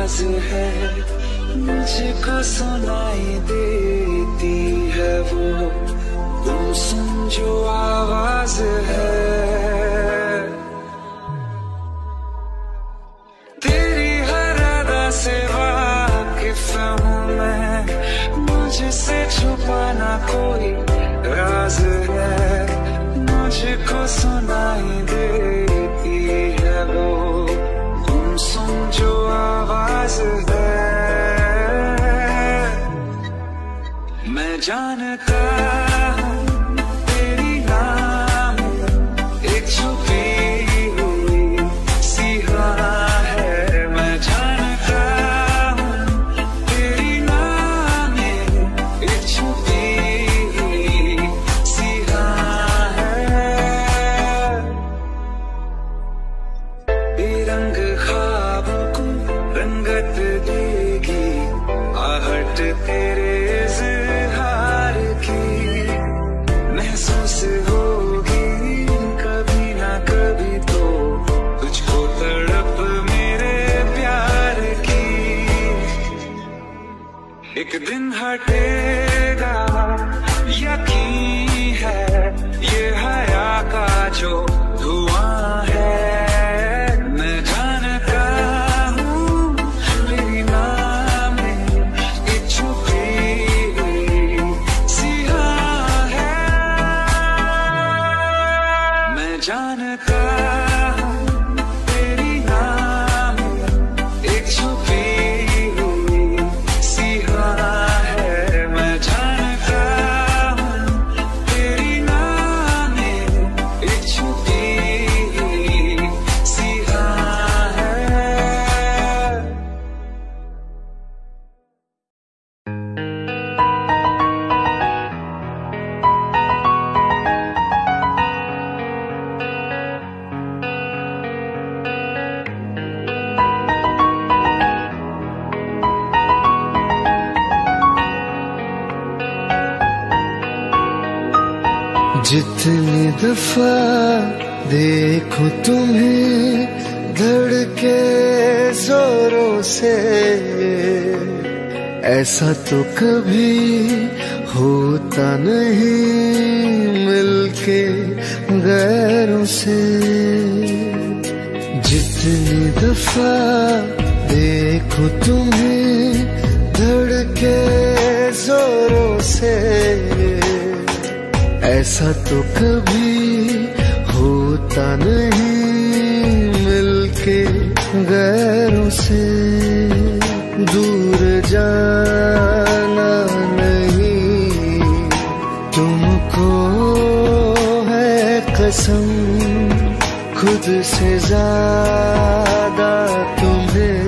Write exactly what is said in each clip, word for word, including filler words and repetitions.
आवाज है, मुझको सुनाई देती है वो, तुम सुन जो आवाज है। तेरी हर अदा से वाकिफ हूँ मैं, मुझसे छुपाना कोई राज है, मुझको सुनाई देती है वो, तुम सुन जो आवाज है। मैं जानता हूँ तेरी नाम एक छुपी हुई सी राह है, मैं जानता हूँ तेरी नाम एक छुपी हुई सी राह है। बेरंग ख्वाबों को रंगत देगी आहट तेरे इज़हार की, महसूस होगी कभी ना कभी तो तुझको तड़प मेरे प्यार की। एक दिन हटेगा यकीन है, ये हया का जो धुआं है, मैं जानता हूँ तेरी नाम एक छुपी हुई सी राह है। मैं जानता हूँ तेरी नाम एक छुपी हुई सी राह है, मैं जानता हूँ तेरी नाम एक छुपी हुई सी राह है। जितनी दफा देखो तुम्हें धड़के जोरों से, ऐसा तो कभी होता नहीं मिलके गैरों से। जितनी दफा देखो तुम्हें धड़के जोरों से, ऐसा तो कभी होता नहीं मिलके गैरों से। दूर जाना नहीं तुमको है कसम, खुद से ज्यादा तुम्हें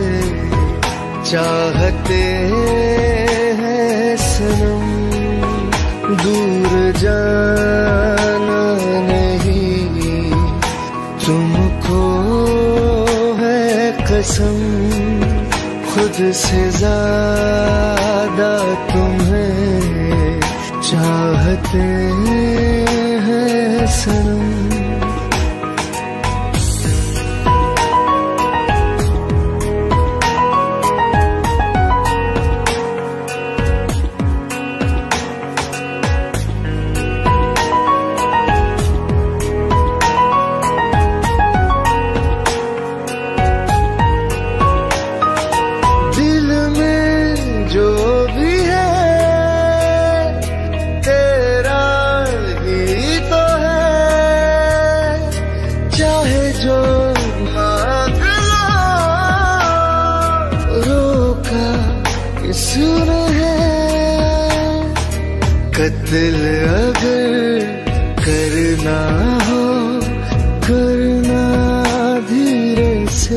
चाहते हैं सनम। दूर जाना नहीं तुमको है कसम, खुद से ज्यादा तुम्हें चाहते हैं सनम। दिल अगर करना हो करना धीरे से,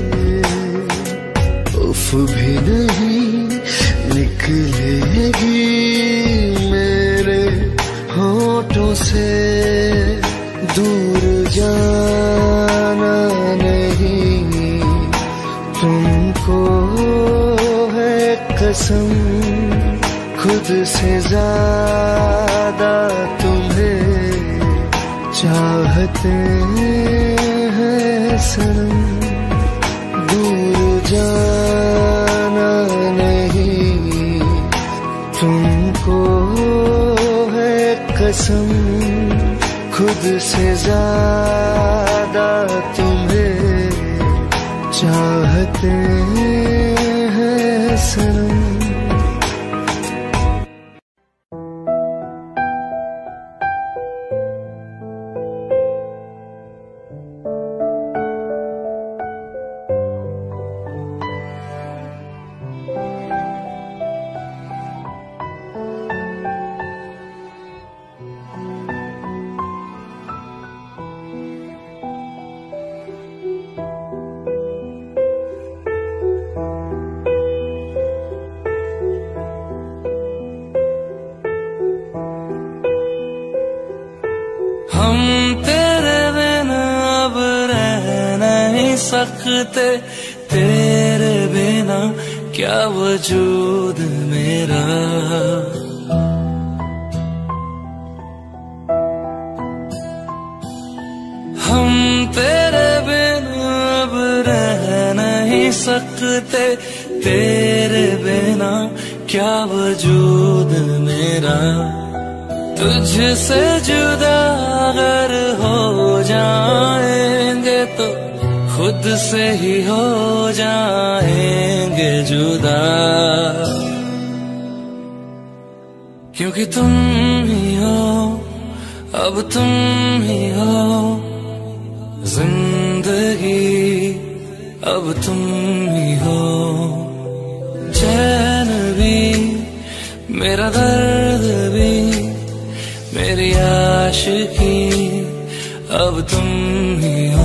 उफ भी नहीं निकलेगी मेरे होठों से। दूर जाना नहीं तुमको है कसम, खुद से ज्यादा तुम्हें चाहते हैं सनम। दूर जा कसम खुद से ज्यादा तुम्हें चाहते हैं सनम। हम तेरे बिना अब रह नहीं सकते, तेरे बिना क्या वजूद मेरा। हम तेरे बिना अब रह नहीं सकते, तेरे बिना क्या वजूद मेरा। तुझसे जुदा अगर हो जाएंगे तो खुद से ही हो जाएंगे जुदा, क्योंकि तुम ही हो, अब तुम ही हो जिंदगी, अब तुम ही हो। चैन भी मेरा दर्द भी मेरी आशिकी, अब तुम ही हो।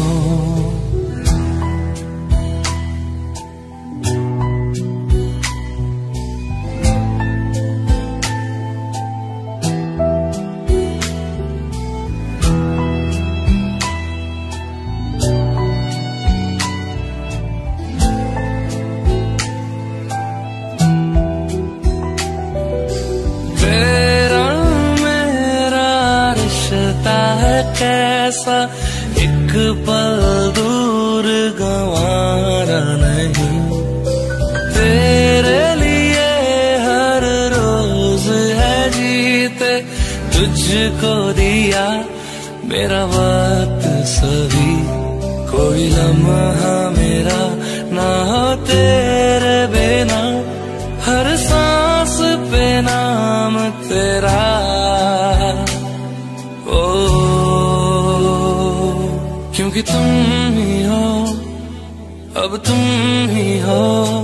कैसा एक पल दूर गंवारा नहीं, तेरे लिए हर रोज है जीते, तुझको दिया मेरा वक्त सभी। कोई लम्हा मेरा ना हो तेरे बिना, हर सांस पे नाम तेरा। क्योंकि तुम ही हो, अब तुम ही हो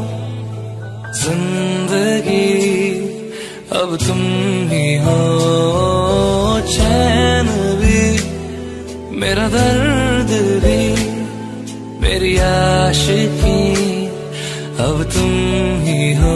जिंदगी, अब तुम ही हो। चैन भी मेरा दर्द भी मेरी आशिकी, अब तुम ही हो।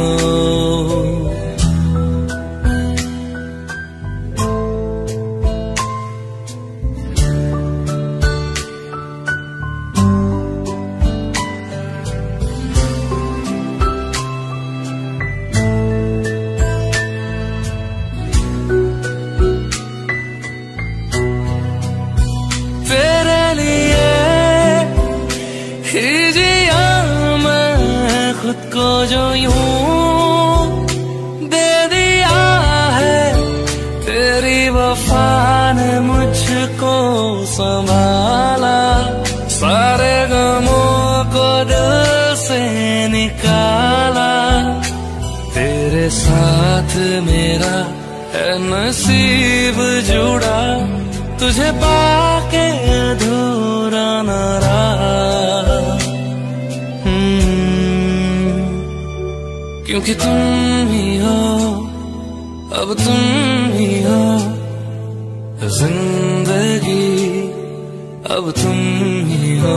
खुद को जो यूं दे दिया है, तेरी वफा ने मुझको संभाला। सारे गमों को दिल से निकाला, तेरे साथ मेरा है नसीब जुड़ा, तुझे पाके अधूरा न रहा। क्योंकि तुम ही हो, अब तुम ही हो जिंदगी, अब तुम ही हो।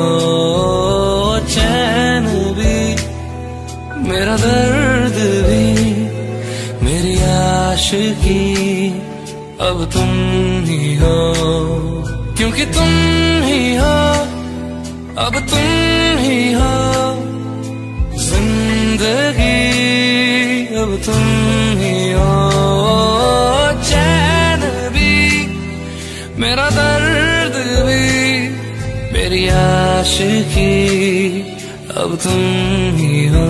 चैन भी मेरा दर्द भी मेरी आशिकी, अब तुम ही हो। क्योंकि तुम ही हो, अब तुम ही हो जिंदगी, अब तुम ही हो। चैन भी मेरा दर्द भी मेरी आशिकी, अब तुम ही हो।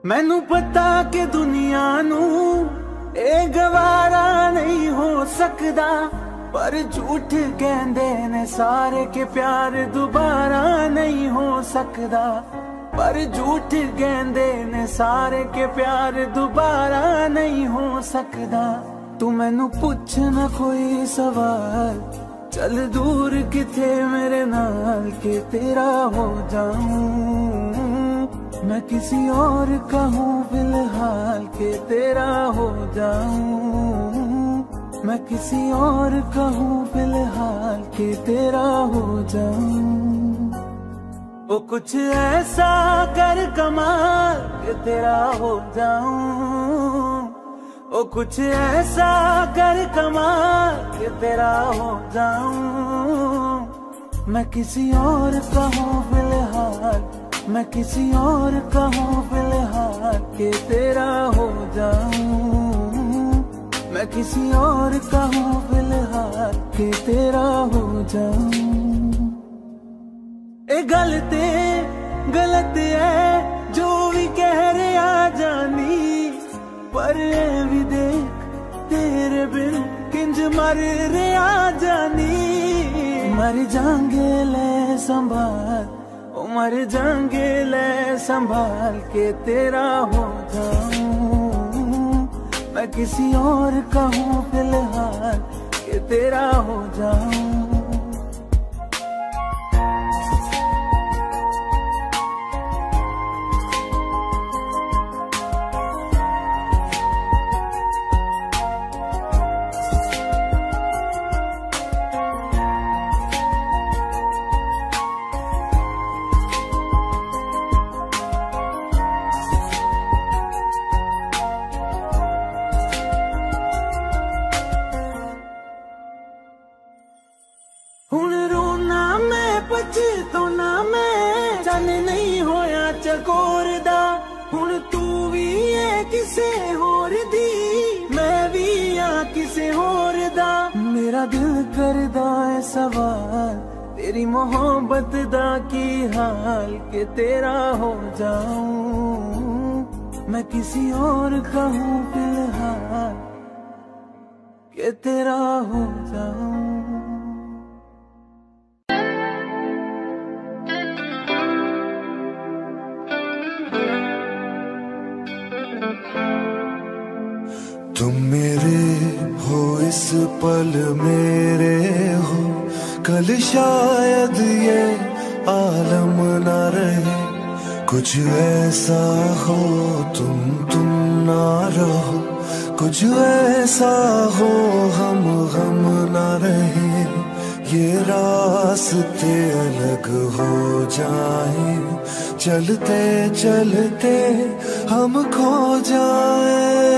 मैनू पता कि दुनिया नू ए गवारा नहीं हो सकदा, पर झूठ कहंदे ने सारे के प्यार दोबारा नहीं हो सकदा। पर झूठ कहंदे ने सारे के प्यार दोबारा नहीं हो सकदा। तू मैनू पुछ ना कोई सवाल, चल दूर किथे मेरे नाल के तेरा हो जाऊं। मैं किसी और का हूँ फिलहाल के तेरा हो जाऊं। मैं किसी और का हूँ फिलहाल के तेरा हो जाऊं। वो कुछ ऐसा कर कमाल के तेरा हो जाऊं। वो कुछ ऐसा कर कमाल के तेरा हो जाऊं। मैं किसी और का हूँ फिलहाल, मैं किसी और का हूँ फिलहाल के तेरा हो जाऊं। मैं किसी और का हूँ फिलहाल के तेरा हो जाऊं। ए गलत गलत है जो भी कह रहे आ जानी, पर ए भी देख तेरे बिन किंज मर रहे आ जानी। मर जाएंगे ले संभाल, ओ मर जाएंगे ले संभाल के तेरा हो जाऊं। मैं किसी और का हूँ फिलहाल के तेरा हो जाऊं। हुण रोना मैं पछताना मैं, चन नहीं होया चकोर दा। हुण तू भी है किसे होर दी, मैं भी आ किसे होर दा। मेरा दिल करदा है सवाल, तेरी मोहब्बत दा की हाल के तेरा हो जाऊं। मैं किसी और का हूँ फिलहाल के तेरा हो जाऊं। तुम मेरे हो इस पल मेरे हो, कल शायद ये आलम ना रहे। कुछ ऐसा हो तुम तुम ना रहो, कुछ ऐसा हो हम हम ना रहे। ये रास्ते अलग हो जाए, चलते चलते हम खो जाए।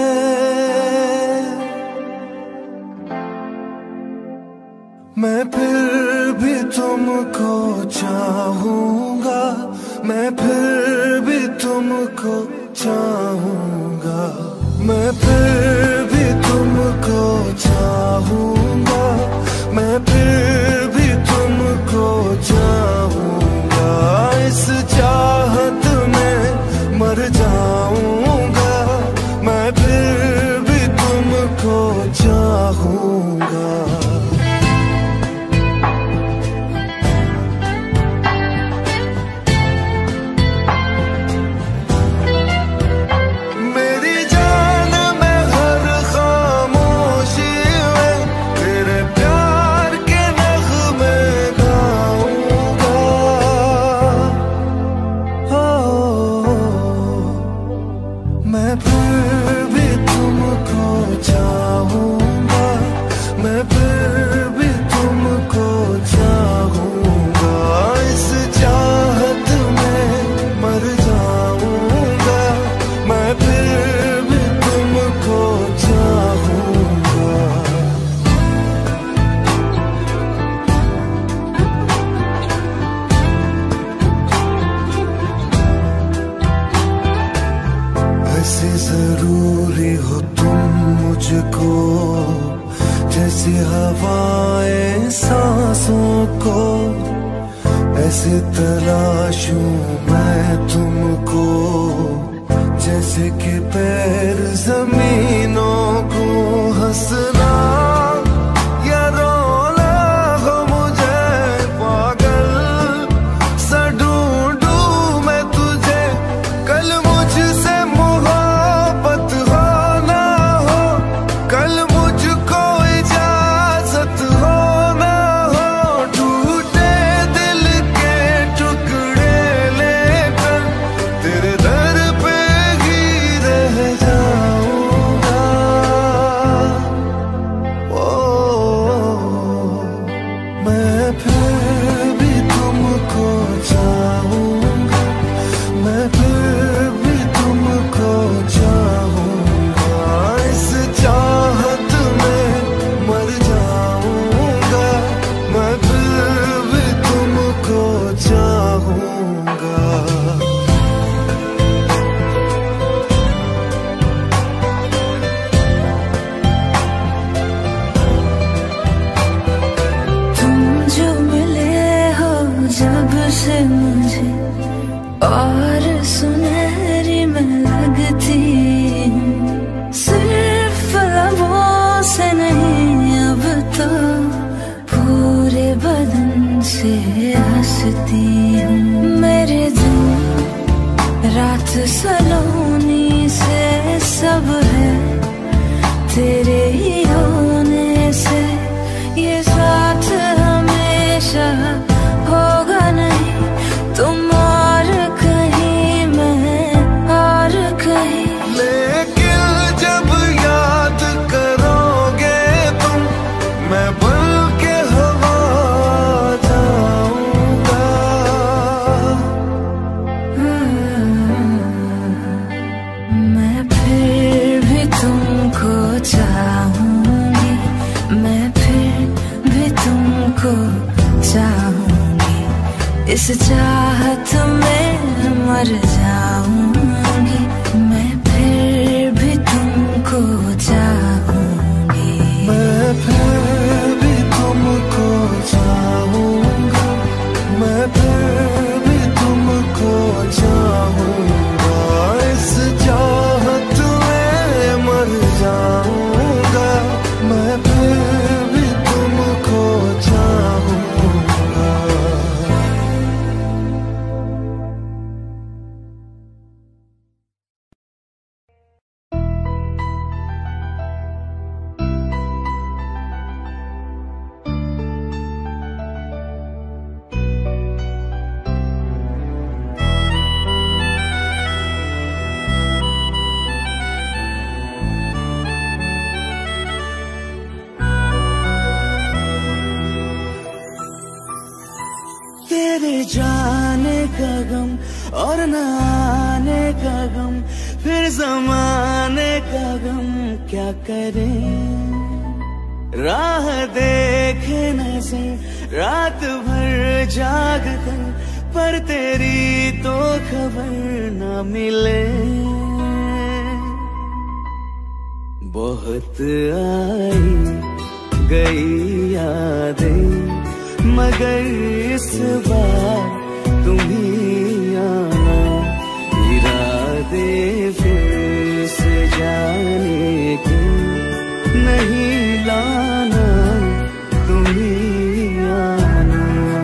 मैं फिर भी तुमको चाहूंगा, मैं फिर भी तुमको चाहूंगा। मैं फिर भी तुमको चाहूंगा, मैं फिर भी तुमको चाहूंगा। इस चाहत में मर जाऊंगा, मैं फिर भी तुमको चाहूंगा। जरूरी हो तुम मुझको, जैसे हवाएं सांसों को। ऐसे तलाशूं मैं तुमको, जैसे कि पैर जमीनों को हंसना या रोना हो मुझे पागल सा ढूंढूं मैं तुझे। कल मुझसे मोहब्बत हो ना हो, कल मुझको इजाजत हो ना हो, टूटे दिल के टुकड़े लेकर तेरे दर पे ही रह जाऊंगा। ओ मैं फिर भी तुमको चाहूंगा, मैं फिर भी तुमको चाहूंगा, इस चाहत में मर जाऊंगा, मैं फिर भी तुमको चाहूंगा। तुम जो मिले हो जब से मुझे और सुनहरी मैं लगती हूँ, सिर्फ लबों से नहीं अब तो पूरे बदन से हंसती हूँ। मेरे दिन रात सलोनी से सब है तेरे ही होने से, ये साथ हमेशा होगा नहीं, तुम और कहीं मैं और कहीं। लेकिन जब याद करोगे तुम, मैं बन के हवा जाऊंगा। मैं फिर भी तुमको चाहूंगी, मैं फिर भी तुमको चाहूंगी, इस चाहत में मर जाऊंगी, मैं फिर भी तुमको चाहूंगी। मैं फिर भी तुमको चाहूंगा, मैं फिर भी तुमको चाहूंगा, इस चाहत में मर जाऊंगा, मैं फिर भी तुमको चाहूंगा। तेरे जाने का गम और न आने का गम, फिर जमाने का गम क्या करें। राह देखे नजर रात भर जाग कर, पर तेरी तो खबर न मिले। बहुत आई गई यादें, मगर इस बार तुम ही आना, इरादे फिर से जाने के नहीं लाना, तुम ही आना।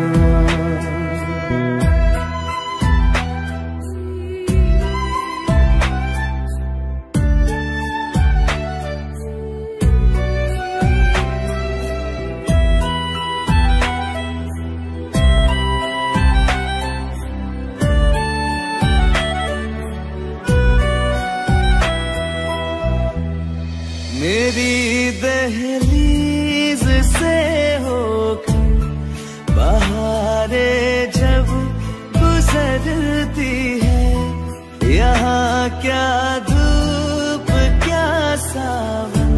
मेरी दहलीज से होकर बहारें जब गुजरती है, यहाँ क्या धूप क्या सावन,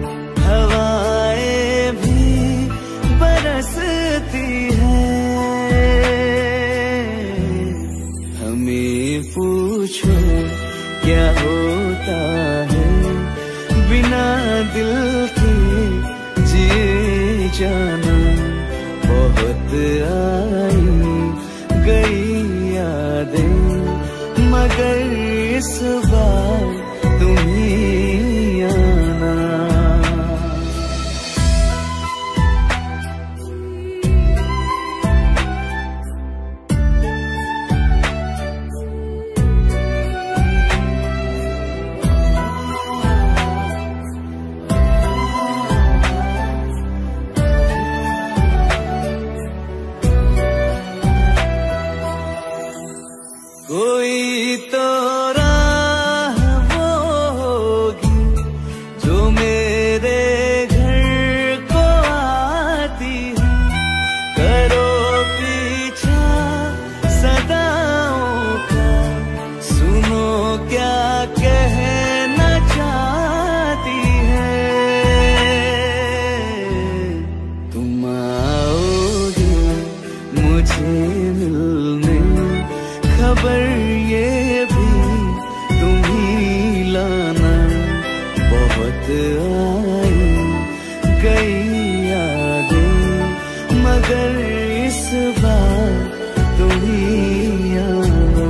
हवाएं भी बरसती है। हमें पूछो क्या होता है बिना दिल के जिए जाना। बहुत आई गई यादें मगर इस बार तुम ही आना। कोई तो राह वो होगी जो मेरे घर को आती है, करो पीछा सदाओं का, सुनो क्या कहना चाहती है। तुम आओगे मुझे मिलने, खबर ये भी तुम ही लाना। बहुत आई गई यादें, मगर इस बार तुम ही आना।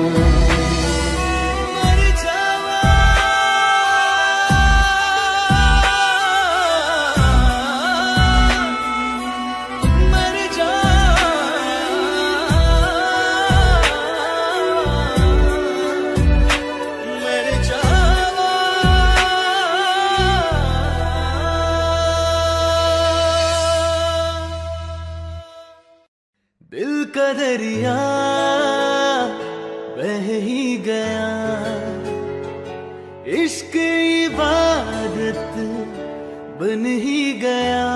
मर जावा, मर जावा, मर जावा। दिल का दरिया बह ही गया, इश्क इबादत बन ही गया।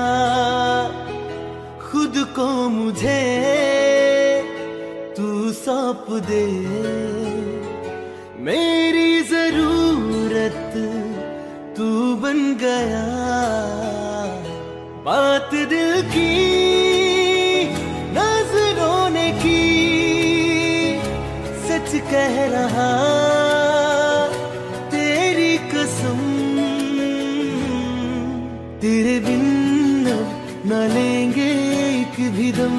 खुद को मुझे तू सौंप दे, मेरी जरूरत तू बन गया। बात दिल की नजरों ने की, सच कह रहा तेरी कसम। तेरे बिन न लेंगे एक भी दम,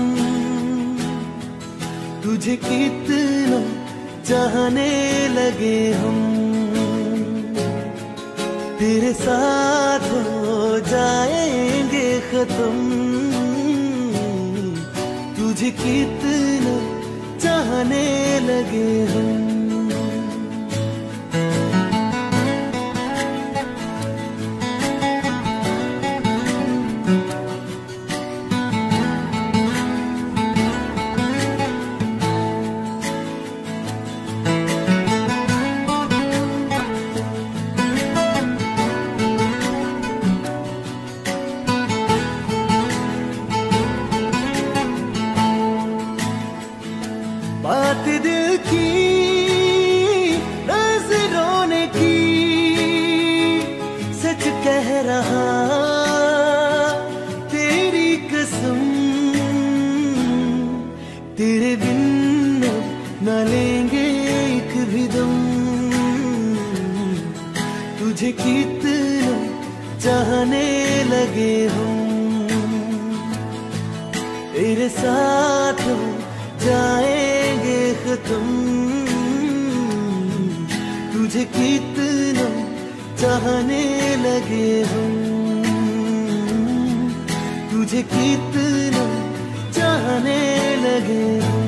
तुझे कितना चाहने लगे हम। तेरे साथ हो जाएंगे खत्म, तुझे कितना चाहने लगे हम। बात दिल की नजरों ने की, सच कह रहा तेरी कसम। तेरे बिन न लेंगे एक भी दम, तुझे कितना चाहने लगे हम। तेरे साथ जाएंगे खत्म, तुझे कितना चाहने लगे हम। तुझे कितना चाहने लगे हम।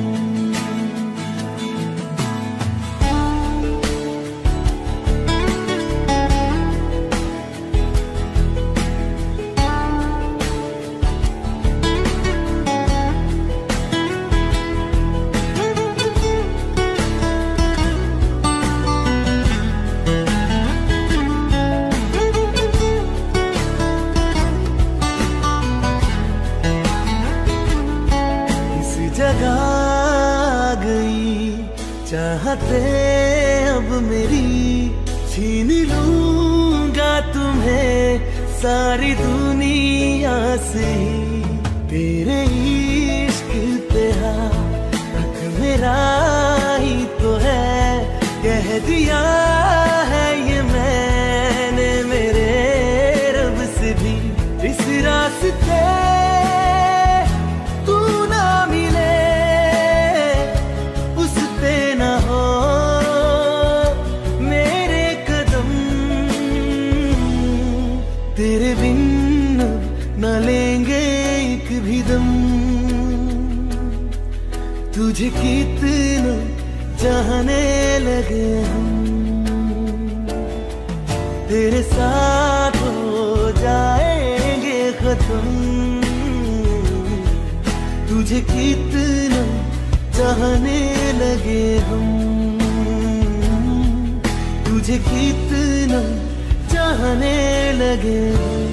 जगा गई चाहते अब मेरी, छीन लूंगा तुम्हें सारी दुनिया से। तेरे इश्क पे हक मेरा ही तो है, कह दिया है ये मैंने मेरे रब से भी। इस रास्ते तू ना मिले, उस पे ना हो तुझे कितना चाहने लगे हम, तेरे साथ हो जाएंगे खत्म। तुझे कितना चाहने लगे हम, तुझे कितना चाहने लगे हम।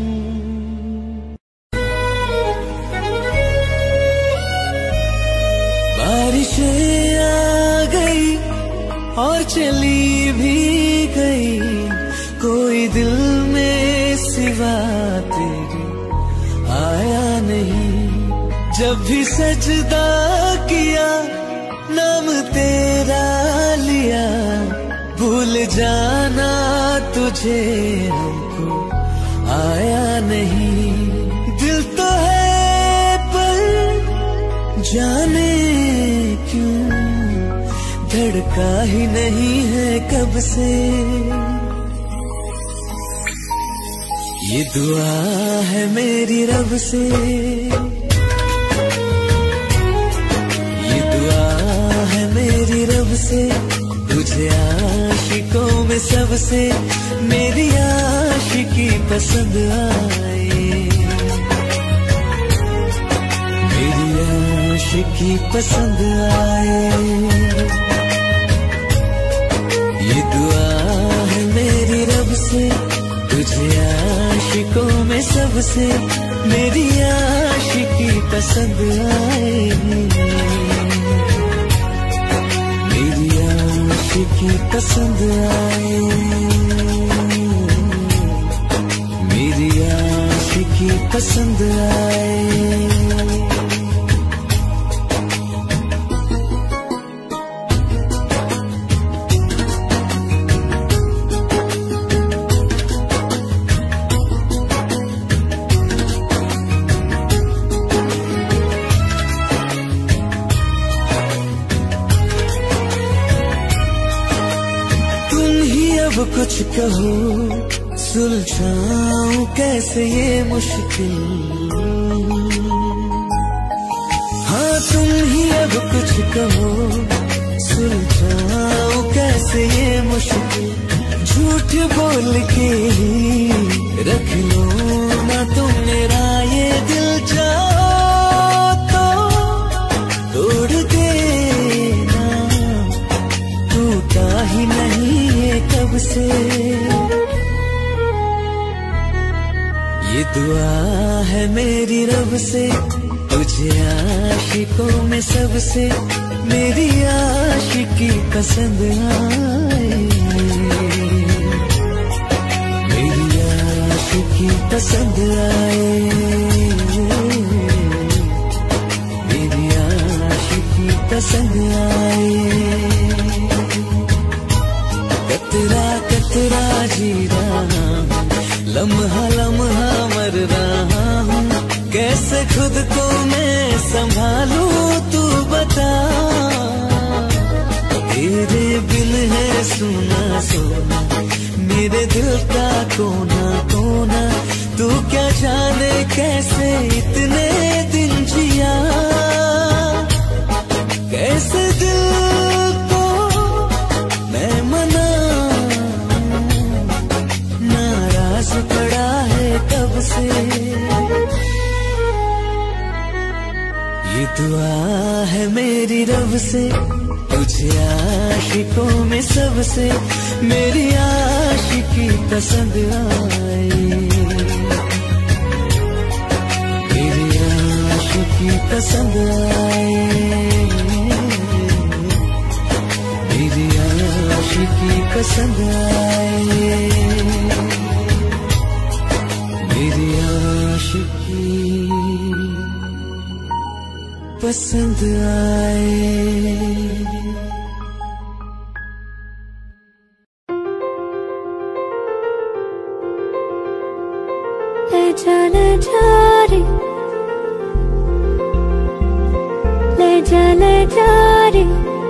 बारिशें आ गई और चली भी गई, कोई दिल में सिवा तेरे आया नहीं। जब भी सजदा किया नाम तेरा लिया, भूल जाना तुझे हमको आया नहीं। दिल तो है पर जाने क्यों धड़का ही नहीं है कब से। ये दुआ है मेरी रब से, ये दुआ है मेरी रब से, तुझे आशिकों में सबसे मेरी आशिकी पसंद आए, मेरी आशिकी पसंद आए। ये दुआ है मेरी रब से, तुझे आशिकों में सबसे मेरी आशिकी पसंद आए, मेरी आशिकी पसंद आए, मेरी आशिकी पसंद आए। कुछ कहो सुलझाऊं कैसे ये मुश्किल, हाँ तुम ही अब कुछ कहो सुलझाऊं कैसे ये मुश्किल। झूठ बोल के ही रख लो ना तुम मेरा ये दिल, जाओ तो तोड़ देना, टूटा ही नहीं कब से। ये दुआ है मेरी रब से, तुझे आशिकों में सबसे मेरी आशिकी पसंद आए, मेरी आशिकी पसंद आए, मेरी आशिकी पसंद आए। कतरा कतरा जी रहा हूँ, लम्हा लम्हा मर रहा हूँ, कैसे खुद को मैं संभालूं तू बता। तेरे बिन है सुना सोना मेरे दिल का कोना कोना, तू क्या जाने कैसे इतने दिन जिया, कैसे दिल को मैं मना, नाराज पड़ा है कब से। ये दुआ है मेरी रब से, तुझे आशिकों में सबसे मेरी आशिकी पसंद आए, मेरी आशिकी पसंद आए, मेरी आशिकी पसंद आए, मेरी आशिकी पसंद आए। ले जा ले जा रे, ले जा ले जा रे,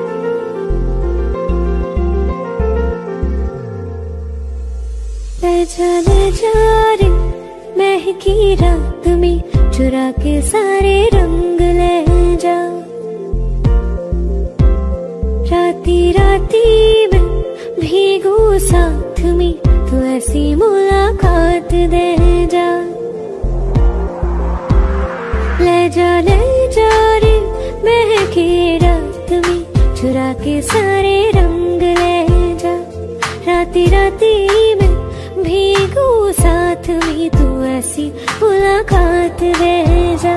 ले जा ले जा रे, महकी रात में चुरा के सारे रंग ले जा। राती राती में भीगू साथ में, तू ऐसी मुलाकात दे जा। ले जा ले जा रे महके रात में, चुरा के सारे रंग ले जा। राती राती में भीगू साथ में, तू ऐसी मुलाकात दे जा।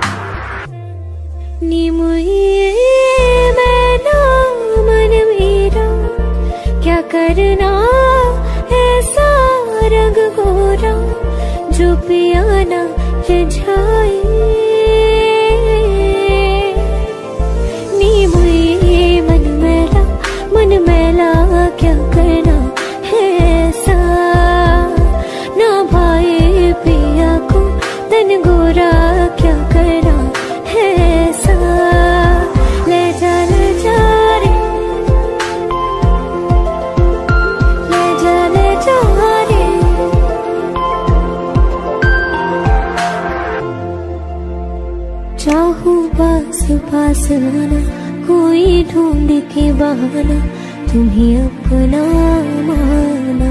नी मुझे मैं ना मन मेरा, क्या करना ऐसा रंग गोरा, जो पियाना रिझाए। नी मुझे मन मैला मन मैला, क्या करना है ऐसा, ना भाई पिया को तन गोरा, क्या करना है ऐसा। ले जा ले जा रे, ले जा ले जा रे। चाहूं पास पास आना, कोई ढूंढ के बहाना, तुम्हें अपना माना।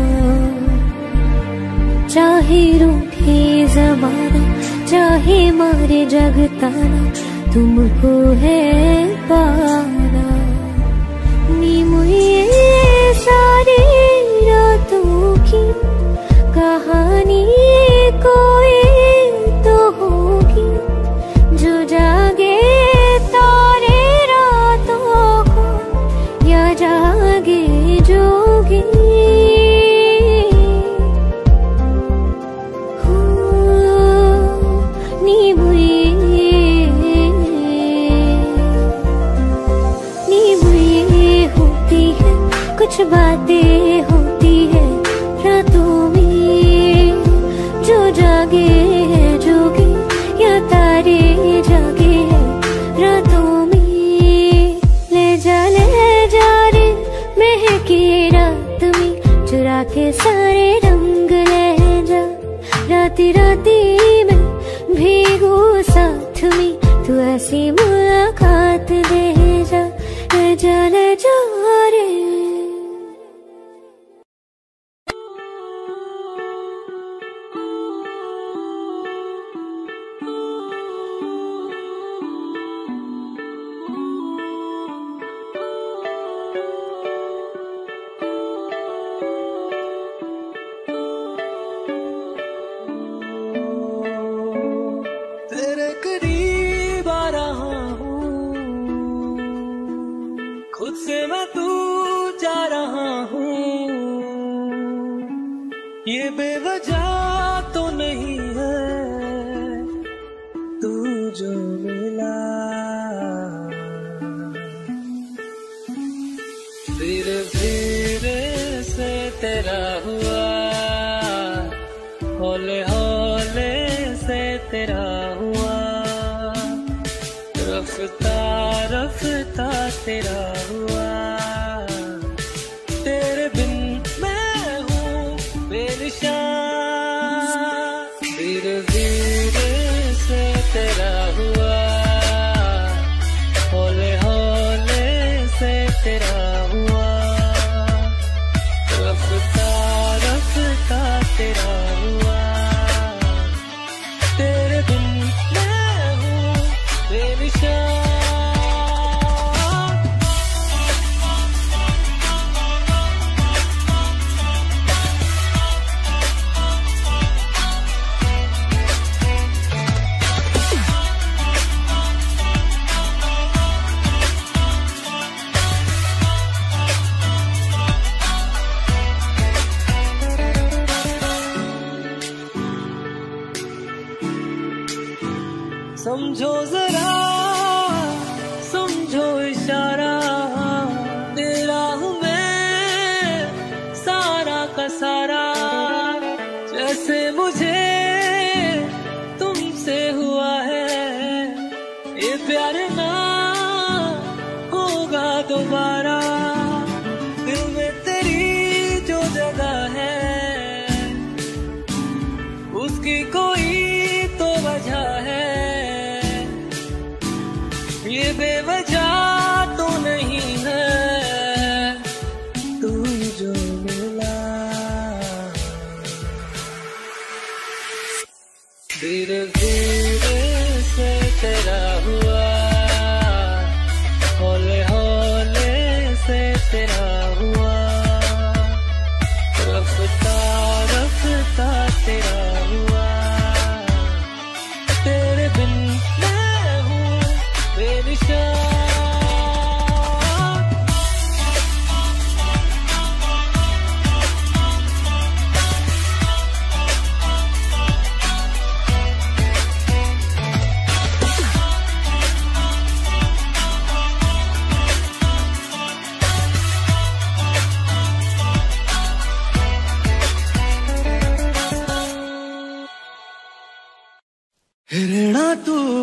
चाहे रूठे जमाना, चाहे मारे जगताना, तुमको है पाना। नी मुझे सारी रातों की कहानी कोई तो होगी, जो जागे तारे रातों को, या जागे जोगी। हो नी मुझे नी मुझे होती है कुछ बातें, होती है रातों में, जो जागे है जोगी, या तारे जागे है रातों में। ले जा ले जा रे महके रात में, चुरा के सारे रंग ले जा। राती राती में भीगू साथ में, तू ऐसी मुलाकात दे जा। ले जा ले जा रे। तेरे करीब आ रहा हूँ, खुद से मैं तू जा रहा हूँ। ये बेवजह तो नहीं है तू जो मिला, धीरे धीरे से तेरा हुआ, हौले हौले से तेरा हुआ, रफ्ता रफ्ता तेरा हुआ। तेरे बिन मैं हूँ बेनिशान, धीरे धीरे से तेरा हुआ, हौले हौले से तेरा हुआ, रफ्ता रफ्ता तेरा हुआ। तेरे बिन मैं हूँ बेनिशान। समझो जरा समझो इशारा, तेरा हूँ मैं सारा का सारा। जैसे मुझे तुमसे हुआ है ये प्यार ना होगा दोबारा। दिल में तेरी जो जगह है उसकी कोई तो वजह है, ये बेवजह तो नहीं है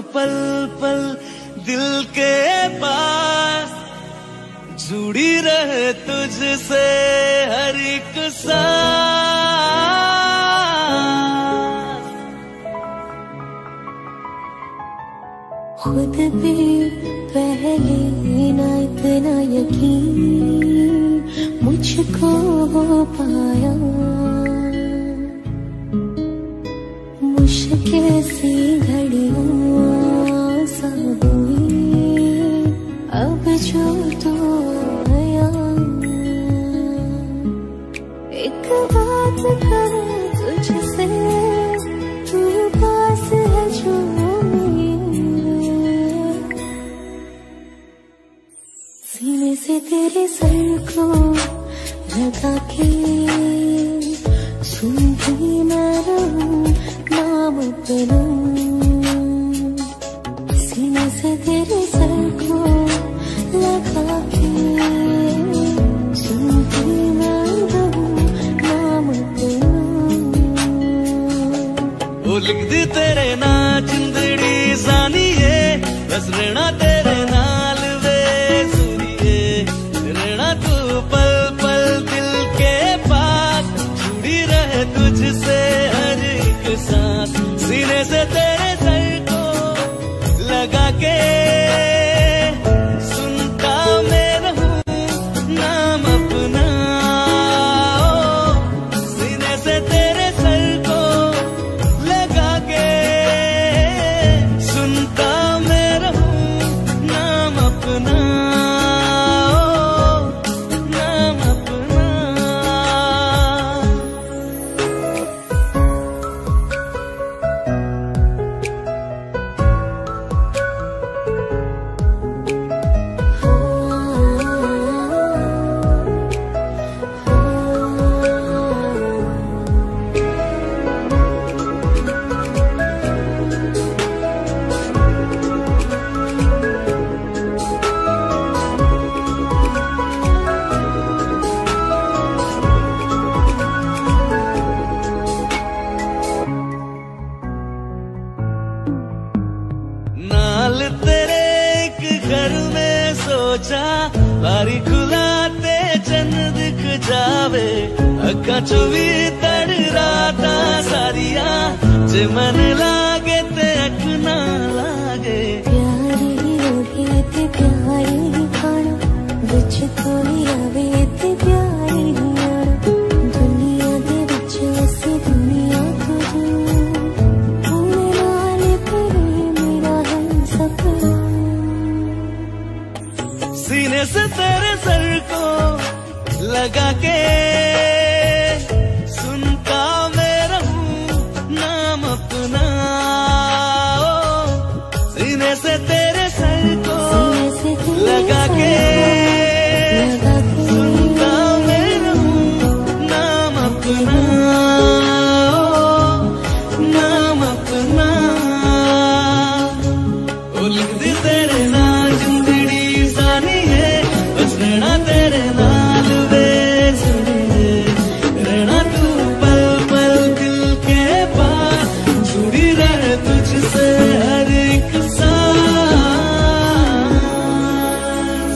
पल पल दिल के पास, जुड़ी रहे तुझसे हर एक सांस। खुद भी पहले ना इतना यकीन मुझको हो पाया, मुश्किल सी घड़ियां सा हुई अब जो तो आया। एक बात करूं तुझसे, तू पास है जो सीने से तेरे सर को लगा के सुनती मैं रहूं नाम अपना। सीने से तेरे सर को लगा के सुनती मैं रहूं नाम अपना। वो लिख दी तेरे ना जिंदड़ी जानिए, बस रहना तेरे नाल वे सुनिए। रहना तू पल पल दिल के पास, जुड़ी रहे तुझसे हर एक सांस। सीने से तेरे सर को लगा के सुनता मैं रहूं नाम अपना। सीने से तेरे सर को लगा के सुनता मैं रहूं नाम अपना, नाम अपना। नाल तेरे एक घर में सोचा, बारी खुलाते चंद दिख जावे। अखा चो भी तड़ राता सारिया, जे मन लागे ते अख ना लागे। प्यारी ओढ़े ते प्यारी खाना, विच कोई आवे ते प्यारी आना। दुनिया दे विच असी दुनिया तो दूर, होने नाल परे मेरा हम सपना। सीने से तेरे सर को लगा के सुनता मैं रहूं नाम अपना। सीने से तेरे सर को लगा के सुनता मैं रहूं नाम अपना, नाम अपना। ओ लिख दी तेरे नाल जिंदड़ी जानिए, बस रहना तेरे नाल वे सुनिए। रहना तू पल पल दिल के पास, जुड़ी रहे तुझसे हर एक सांस।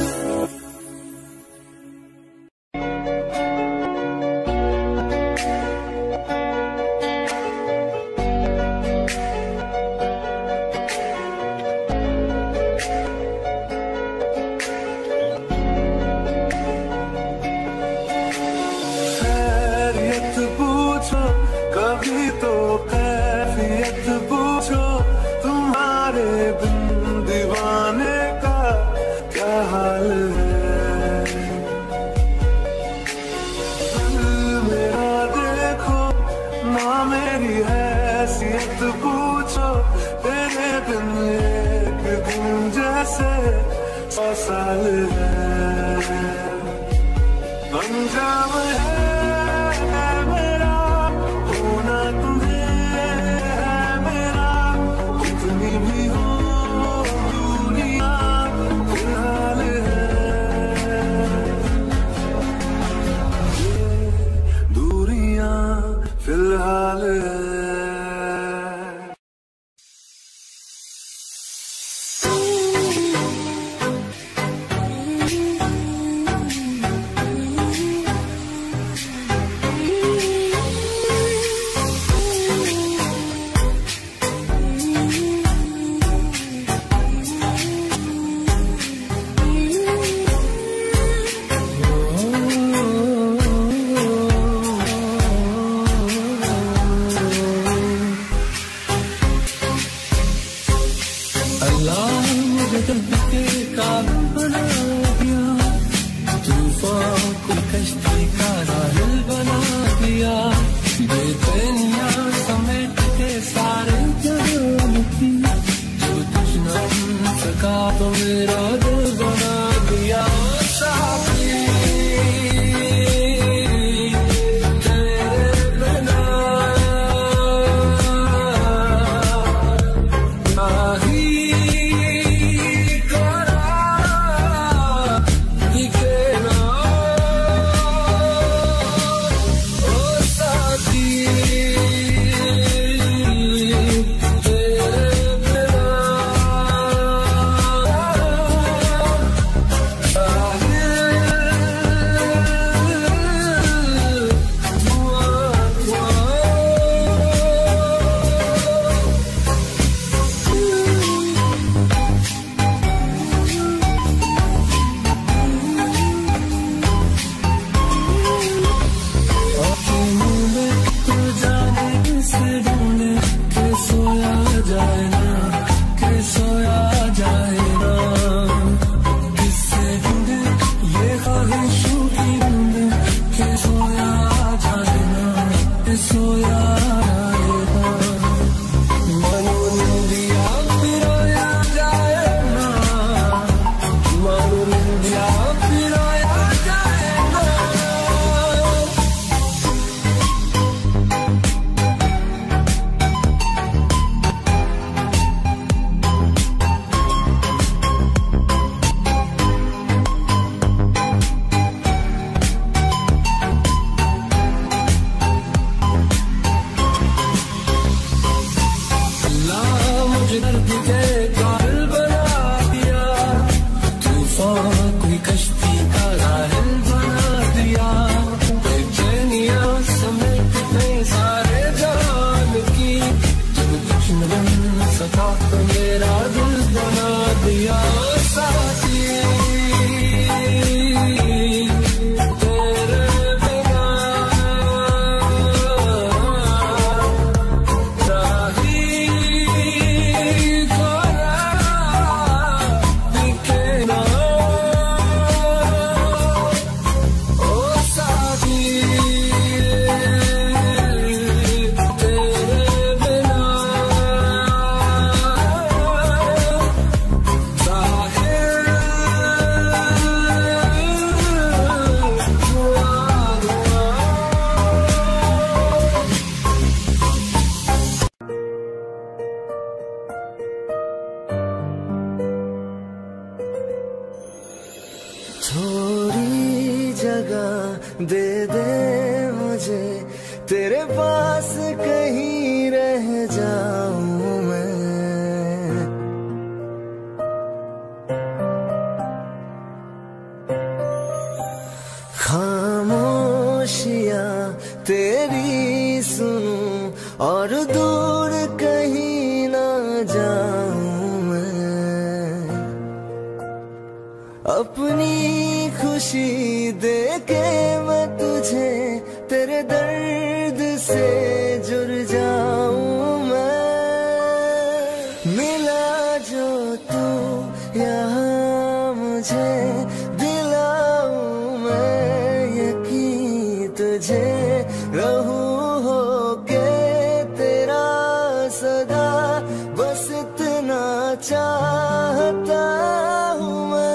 खैरियत पूछो कभी तो कैफियत पूछो, तुम्हारे बिन दीवाने का क्या हाल है। दिल मेरा देखो ना मेरी हैसियत पूछो, तेरे बिन एक दिन जैसे सौ साल है। अंजाम है मेरा होना तुम्हें है मेरा, कितनी भी हो दुनिया फिलहाल है। ये दूरियां फिलहाल है। तूफान को कश्ती का राहिल बना दिया, बेचैनियां समेट के सारे जहां की, जो कुछ न बन सका तो मेरा दिल बना दिया। साथी तेरे बिना नहीं करा दिखे ना, ओ साथी तेरे बिना थोड़ी जगह दे दे मुझे, तेरे पास कहीं रह जाऊं मैं। खामोशियां तेरी सुनूं और दूर कहीं ना जाऊं मैं। अपनी खुशी दे के मैं तुझे तेरे दर्द से जुड़ जाऊं मैं। मिला जो तू यहाँ मुझे दिलाऊं मैं यकीन तुझे, रहूं होके तेरा सदा, बस इतना चाहता हूँ मैं।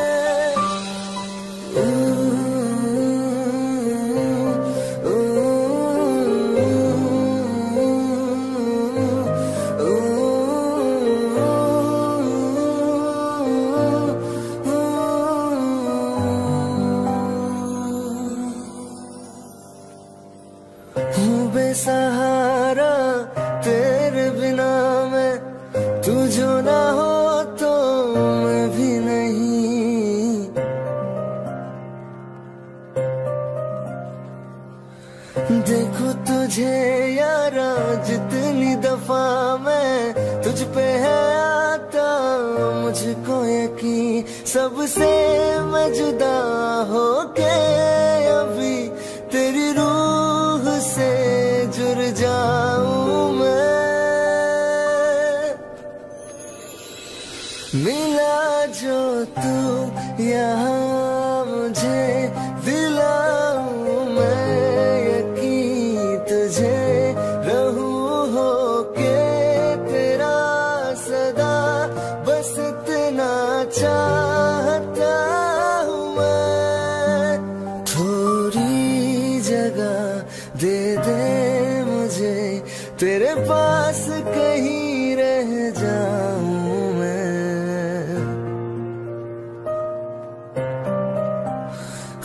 बेसहारा तेरे बिना मैं, तू जो ना हो तो मैं भी नहीं। देखो तुझे यारा जितनी दफा मैं तुझ पे है आता, मुझको यकीन सबसे मैं जुदा होके अभी तेरी रूह से जुड़ जाऊं मैं। मिला जो तू यहाँ मुझे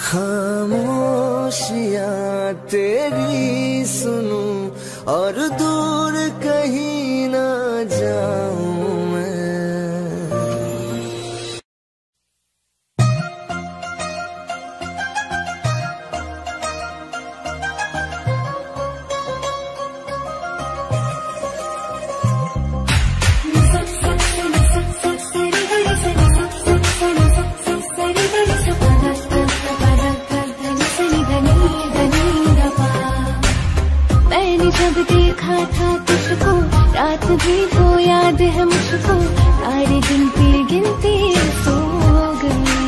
खामोशियाँ तेरी सुनूं और दूर कहीं ना जाऊं मैं। जब देखा था तुझको रात भी तो याद है मुझको, सारे गिनती गिनती सो गई।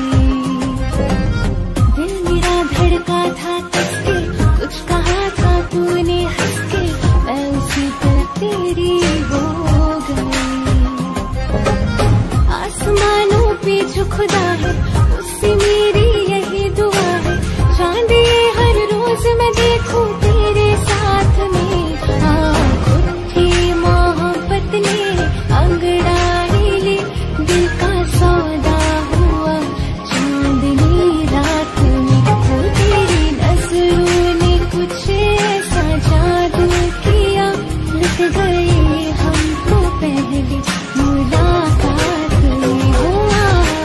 दिल मेरा धड़का था किसके, कुछ कहा था तूने हंस के, मैं उसी तरह तेरी हो गई। आसमानों पे जो खुदा है उससे मेरी यही दुआ है, चांद ये हर रोज मैं देखूं तेरे साथ में। अंगड़ाई ले दिल का सौदा हुआ चांदनी रात में, वो तेरी नजरों ने कुछ ऐसा जादू किया, लुट गए हम तो पहले मुलाकात में। हुआ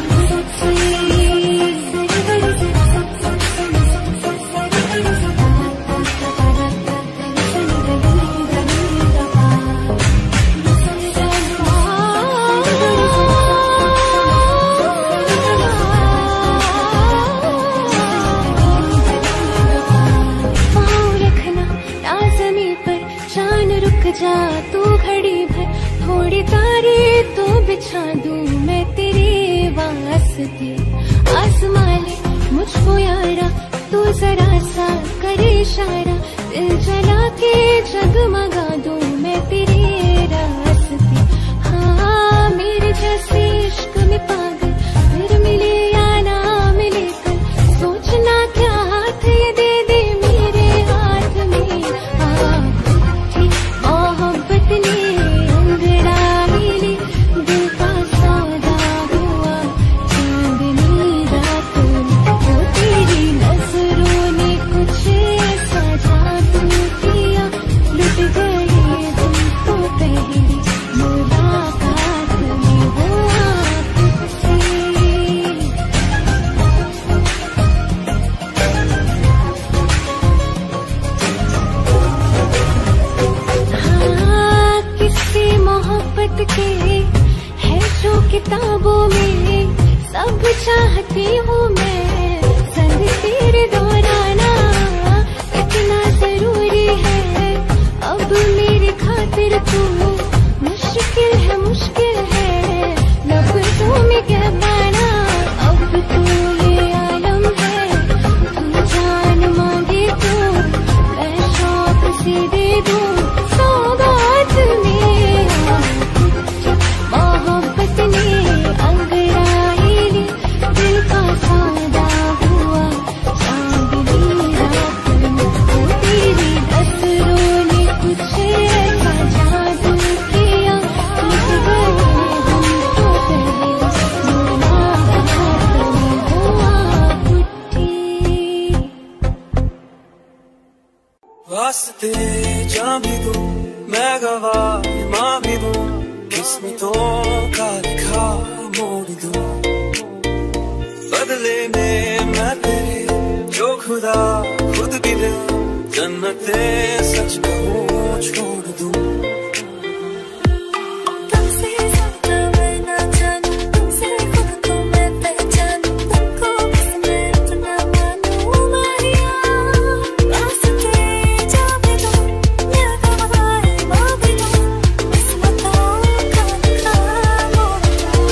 जा तू घड़ी भर, थोड़ी तारे तो बिछा दूं मैं तेरे वास्ते। आसमां ले मुझको यारा तू जरा सा करे इशारा, दिल जला के जगमगा दूं मैं तेरे रास्ते। हाँ मेरे जैसे इश्क में पागल फिर मिले या ना मिले कल, सोचना क्या हाथ ये दे दे मेरे हाथ में। हाँ मोहब्बत ने अंगड़ाई ले दिल का सौदा हुआ चांदनी रात में, वो तेरी नजरों ने कुछ ऐसा जादू किया, लुट गए हम तो पहली मुलाकात में। हुआ तुझसे मोहब्बत के है जो किताबों में, सब चाहती हूँ मैं संग तेरे दोहराना, इतना जरूरी है अब मेरी खातिर तू। मुश्किल है मुश्किल है लफ्ज़ों में कह पाना, अब तू ये आलम है, तू जान मांगे तो मैं शौक से दे दूँ सौगात में। मोहब्बत ने अंगड़ाई ले दिल का सौदा हुआ चांदनी रात में, वो तेरी नजरों ने कुछ ऐसा जादू किया, लुट गए हम तो पहले मुलाकात में। हुआ पुट्टी वास्ते जा भी दूं मैं गवाह माँ भी दूं, किस्मतों का लिखा मोड़ दूं, बदले में मैं तेरे जो खुदा खुद भी दे, जन्नते सच कहूँ छोड़ दूं। तुमसे ज्यादा मैं ना जानूं, तुमसे खुद को मैं पहचानूं, तुमको बस मैं अपना मानूं मारिया। वास्ते जा भी दूं मैं गवाह माँ भी दूं, किस्मतों का लिखा मोड़ दूं।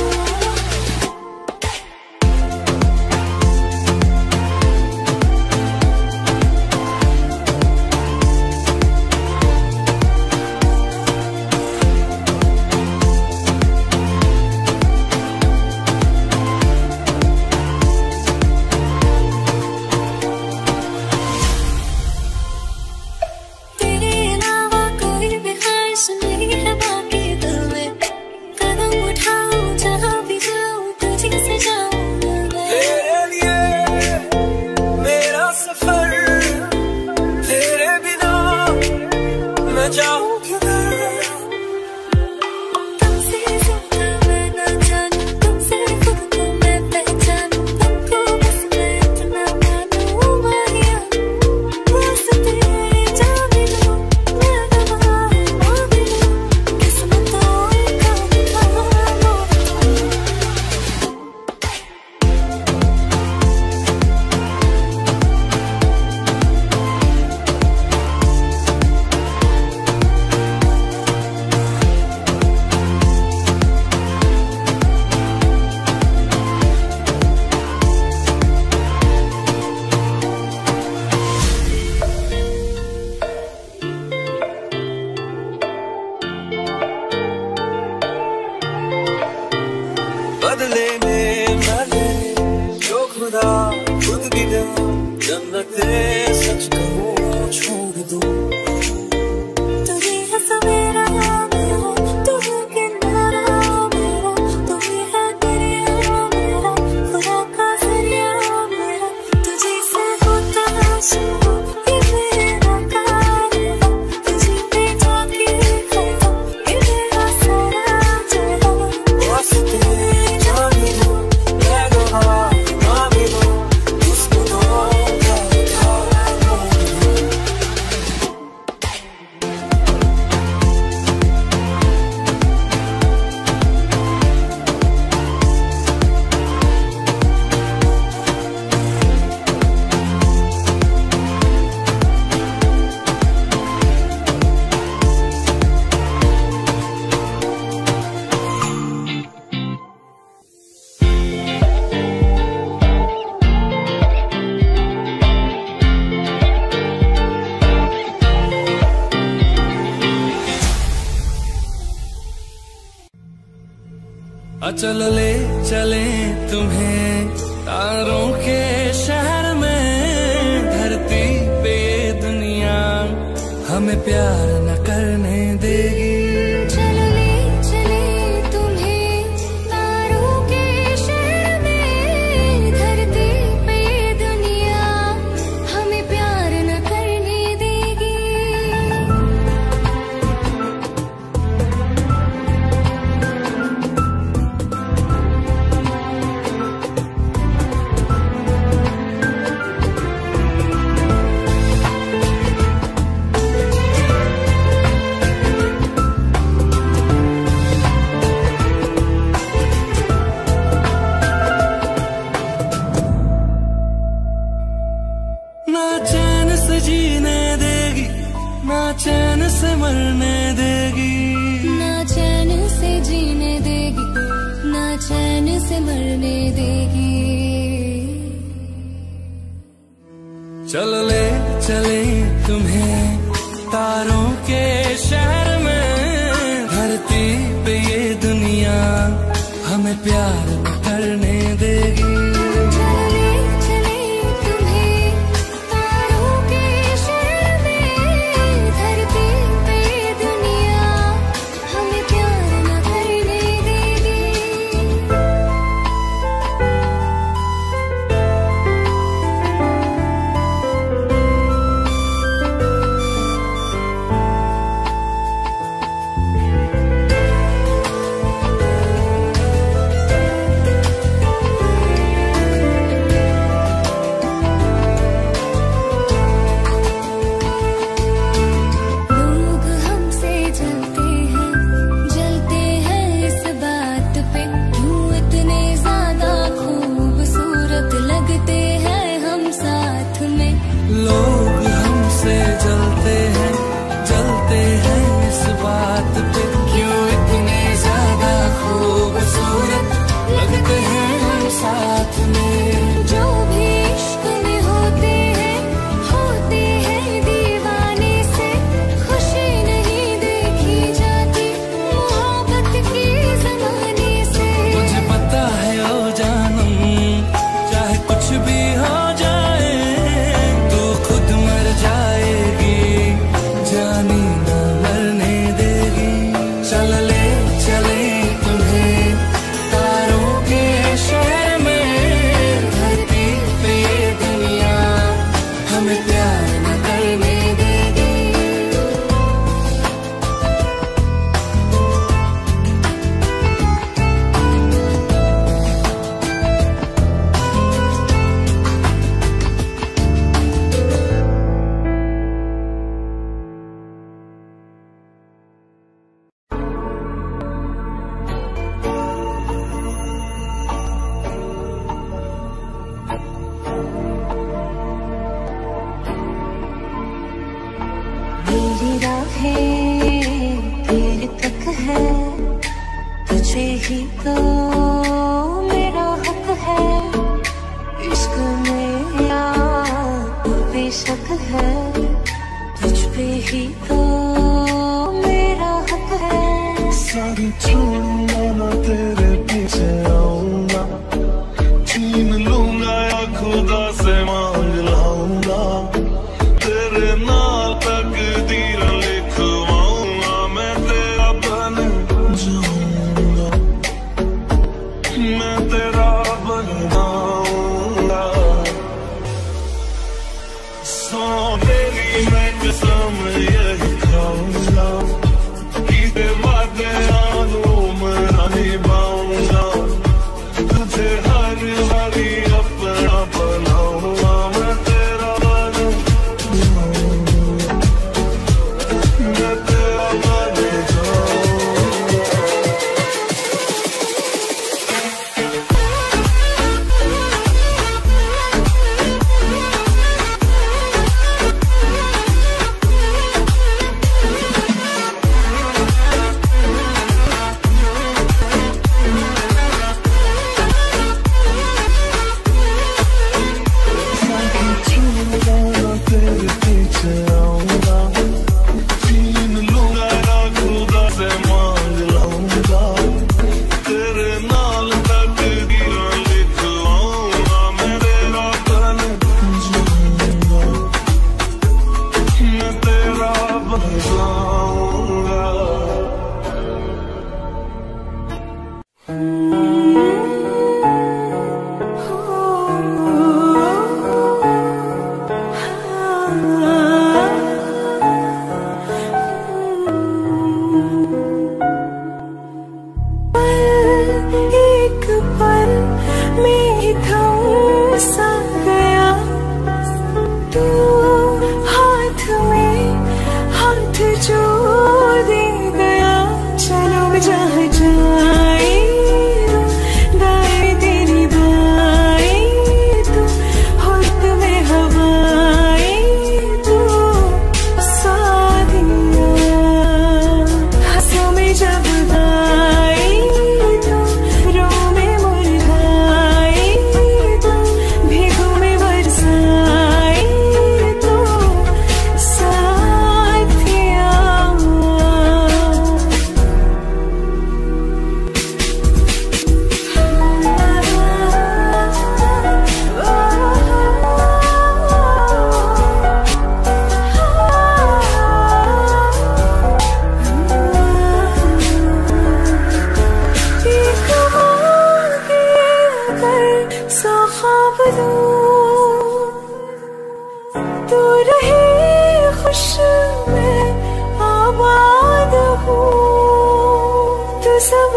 खुद भी गया जन्नते सच कहूँ छोड़ दूँ। चलो ले चले तुम्हें तारों के शहर में, धरती पे ये दुनिया हमें प्यार न करने देगी। चलो ले चले तुम्हें तारों के शहर में, धरती पे ये दुनिया हमें प्यार न करने देगी। चैन से मरने देगी, ना चैन से जीने देगी, ना चैन से मरने देगी। चलो ले चले तुम्हें तारों के शहर में, धरती पे ये दुनिया हमें प्यार न करने देगी। ही तो मेरा हक है, इश्क में या बेशक है, तुझ पे ही तो मेरा हक है। सारी छोड़ूंगा ना तेरे पीछे आऊंगा, छीन लूंगा आँखों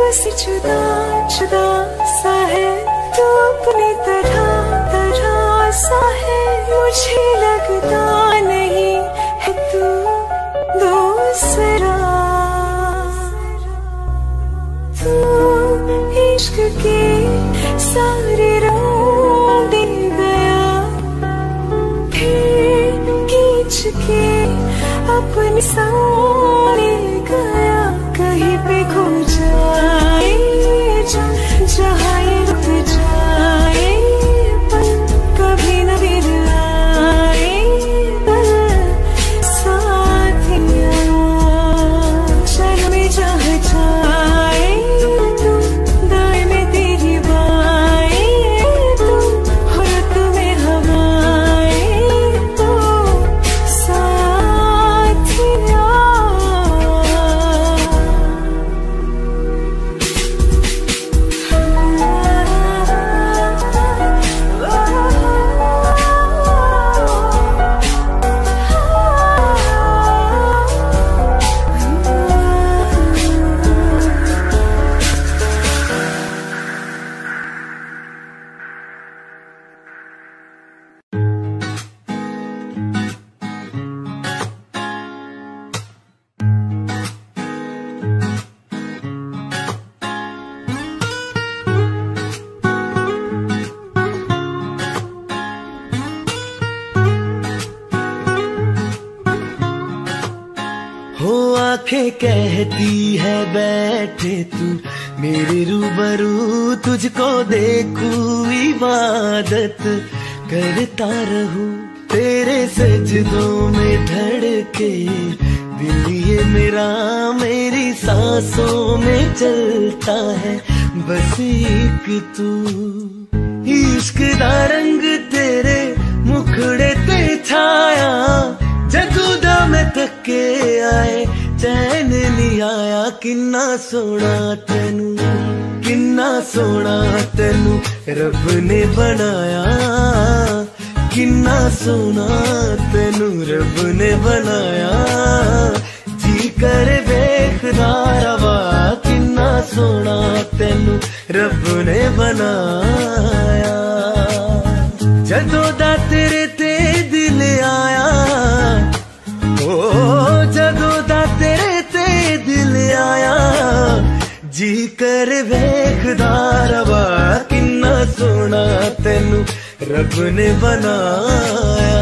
बस जुदा जुदा सा है तू अपनी तरह तरह सा है, मुझे लगता नहीं है तू दूसरा। तू इश्क के सारे रंग दे गया, फिर खींच के अपने सामने गया। कहीं पे खो जाए जहाँ ये रुक जाए, पर कभी न फिर आए पर साथिया। चल में जहाँ जाए तू, दाएं में तेरी बाएं तू, और तुम्हें हवाएं तो साथिया। हो आंखें कहती है बैठे तू मेरे रूबरू, तुझको देखूं इबादत करता रहूं। तेरे सजदों में धड़के दिल ये मेरा, मेरी सांसों में चलता है बस एक तू। इश्क दा रंग तेरे मुखड़े ते छाया, जदों दा मैं थके आए चैन नहीं आया। किन्ना सोना तेनू, किन्ना सोना तेनू रब ने बनाया, किन्ना सोना तेनू रब ने बनाया। जी कर वेखदा रवा, किन्ना सोना तेनू रब ने बनाया। जदों दा तेरे ते दिल आया, ओ जदों दा तेरे ते दिल आया, जी कर वेखदा रवा। किन्ना सोना तेनू रब ने बनाया।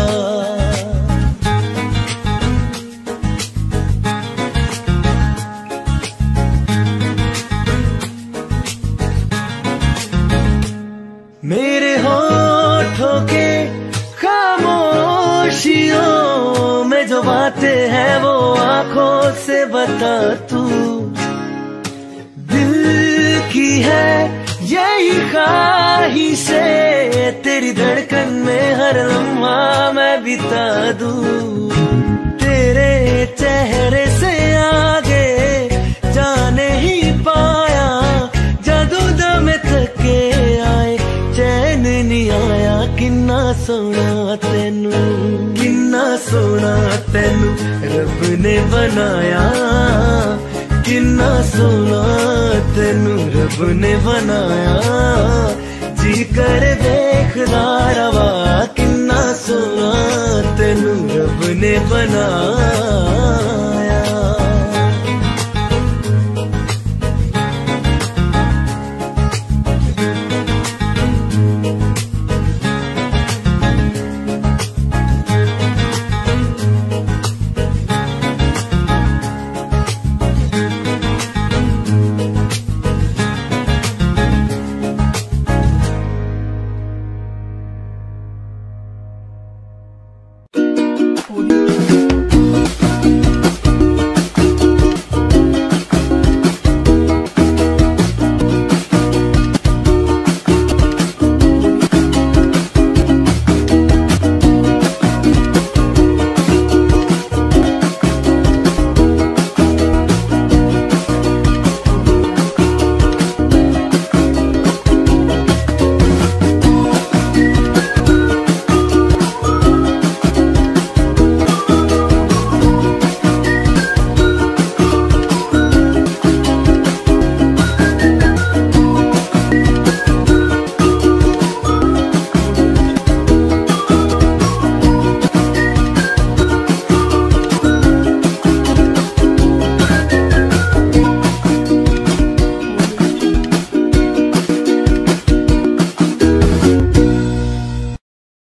मेरे होठों के खामोशियों में जो बातें हैं वो आंखों से बता तू। दिल की है यही ख्वाहिशें, तेरी धड़कन में हर लम्हा मैं बिता दूं। तेरे चेहरे से आगे जाने ही पाया, जदों दा मैं थके आए चैन नहीं आया। किन्ना सोना तेनू, किन्ना सोना तेनू रब ने बनाया, किन्ना सोना तेनू रब ने बनाया। जी कर देखदा रवा, किन्ना सोना तेनू रब ने बनाया।